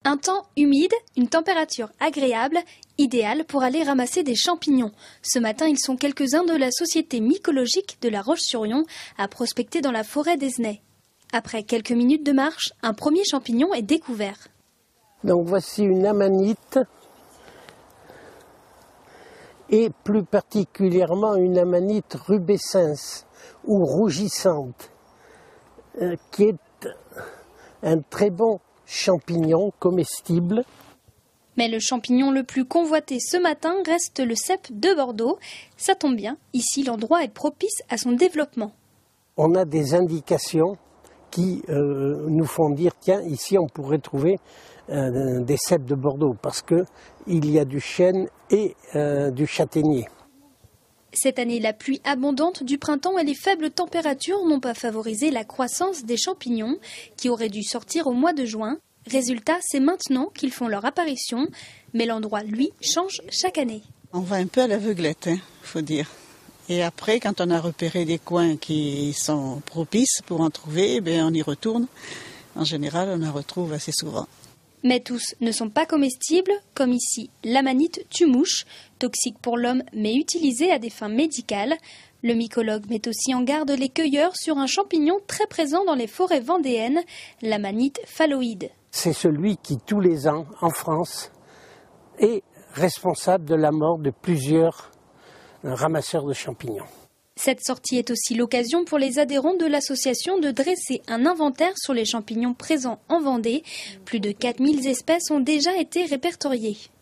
Un temps humide, une température agréable, idéale pour aller ramasser des champignons. Ce matin, ils sont quelques-uns de la société mycologique de La Roche-sur-Yon à prospecter dans la forêt d'Esnay. Après quelques minutes de marche, un premier champignon est découvert. Donc voici une amanite et plus particulièrement une amanite rubescens ou rougissante qui est un très bon champignon comestible. Mais le champignon le plus convoité ce matin reste le cèpe de Bordeaux. Ça tombe bien, ici l'endroit est propice à son développement. On a des indications qui nous font dire, tiens, ici on pourrait trouver des cèpes de Bordeaux parce qu'il y a du chêne et du châtaignier. Cette année, la pluie abondante du printemps et les faibles températures n'ont pas favorisé la croissance des champignons qui auraient dû sortir au mois de juin. Résultat, c'est maintenant qu'ils font leur apparition, mais l'endroit, lui, change chaque année. On va un peu à l'aveuglette, faut dire. Et après, quand on a repéré des coins qui sont propices pour en trouver, on y retourne. En général, on en retrouve assez souvent. Mais tous ne sont pas comestibles, comme ici l'amanite tue-mouche, toxique pour l'homme mais utilisée à des fins médicales. Le mycologue met aussi en garde les cueilleurs sur un champignon très présent dans les forêts vendéennes, l'amanite phalloïde. C'est celui qui, tous les ans, en France, est responsable de la mort de plusieurs ramasseurs de champignons. Cette sortie est aussi l'occasion pour les adhérents de l'association de dresser un inventaire sur les champignons présents en Vendée. Plus de 4000 espèces ont déjà été répertoriées.